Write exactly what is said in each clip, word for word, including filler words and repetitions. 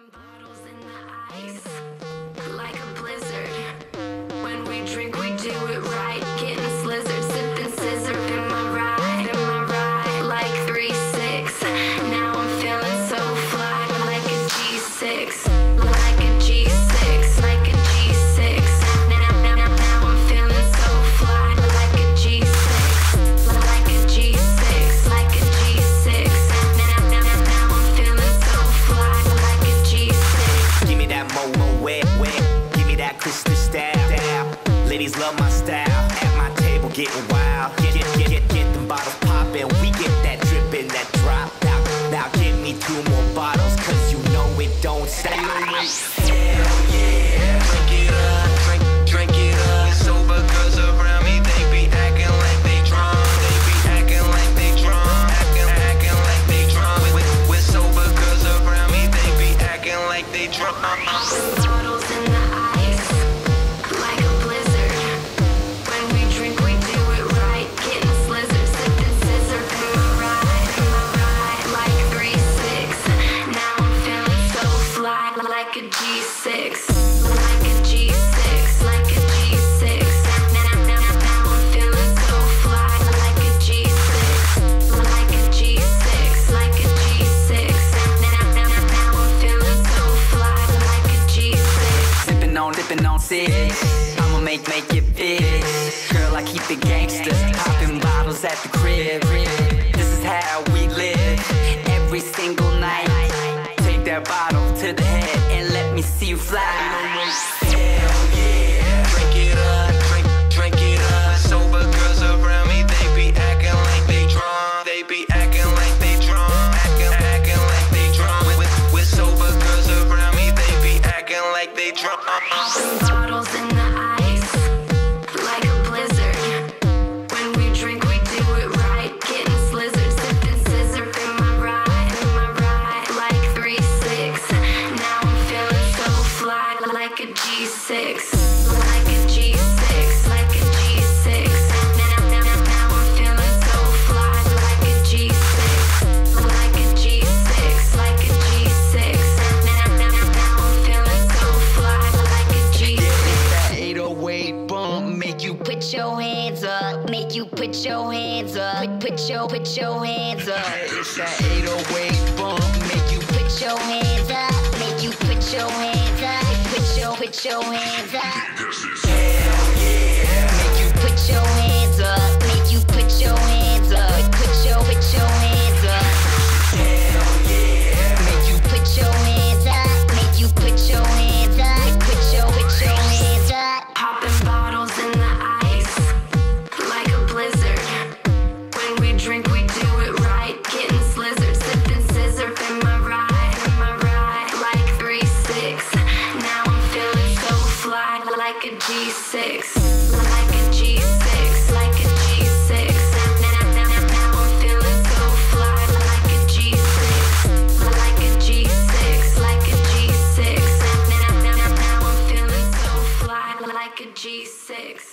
Popping bottles in the ice, like a blizzard. When we drink, we do it right. Getting slizzard, sipping scissor in my ride, in my ride, like three six. Now I'm feeling so fly, like a G six, like a G six, like a G six. Now, now, now, now I'm feeling so fly, like a G six, like a G six, like a G six. Now, now, now, now I'm feeling so fly, like a G six. Give me that mo-mo wet, wet. Give me that crystal style. Ladies love my style. At my table getting wild. Get, get, get, get, get them bottles poppin'. We get that drippin', that drop out. Now give me two more bottles, cause you know it don't stop. Hell yeah. Drink it up, drink, drink it up. Sober girls around me, they be acting like they drunk. They be acting like they drunk. Acting, acting like they drunk. With, with sober girls around me, they be acting like they drunk. Bottles in the ice, like a blizzard. When we drink, we do it right. Getting slizzard, sipping scissor in my ride, in my ride, like three six. Now I'm feeling so fly, like a G six, like a G six, like a G six. Now, now, now, now I'm feeling so fly, like a G six, like a G six, like a G six. Now, now, now, now I'm feeling so fly, like a G six. Sippin' on, dippin' on six. I'ma make, make it big. Girl, I keep it gangsta. Poppin' bottles at the crib. This is how we live. Every single night. Take that bottle to the head and let me see you fly. Hell yeah. Drink it up, drink, drink it up. Sober girls around me, they be acting like they drunk. They be acting like they drunk. Acting, acting like they drunk. With, with sober girls around me, they be acting like they drunk. Bottles in the ice, like a blizzard. When we drink, we do it right. Getting slizzard, sipping scissor in my ride, in my ride, like three six. Now I'm feeling so fly, like a G six, like a G six, like a G six. Now, now, now, now I'm feeling so fly, like a G six, like a G six, like a G six. Now, now, now, now I'm feeling so fly, like a G six. That eight oh eight bump make you Put your hands up, make you put your hands up, put, put your, put your hands up. It's that eight oh eight bump make you Put your hands up, make you put your hands up, put your, put your hands up. Hell yeah. make you Put your hands up, make you put your hands up, put your, put your hands up. Hell yeah. make you Put your hands up, make you put your hands up, put your, put your hands up. Popping bottles in the ice, like a blizzard. When we drink, we do it right. Getting slizzard, sipping scissor in my ride, in my ride, like three six. Now I'm feeling so fly, like a G six, like a G six, like a G six. Now, now, now, now I'm feeling so fly, like a G six, like a G six, like a G six. Now, now, now, now I'm feeling so fly, like a G six.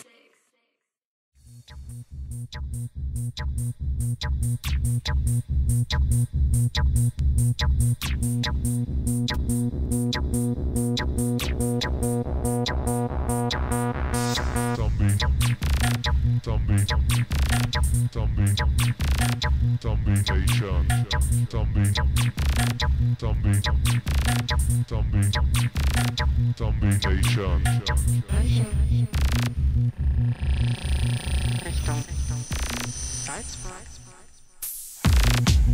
Zombie, zombie, zombie, zombie nation, zombie, zombie, zombie, zombie nation. Richtung Salzburg.